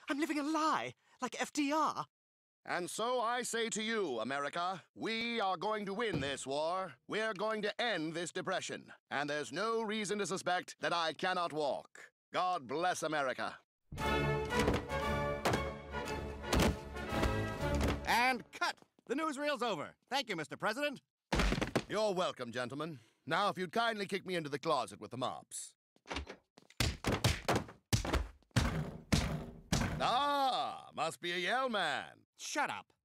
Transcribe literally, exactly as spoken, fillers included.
I'm living a lie, like F D R. And so I say to you, America, we are going to win this war. We're going to end this depression. And there's no reason to suspect that I cannot walk. God bless America. And cut! The newsreel's over. Thank you, Mister President. You're welcome, gentlemen. Now, if you'd kindly kick me into the closet with the mops. Ah, must be a Yell man. Shut up.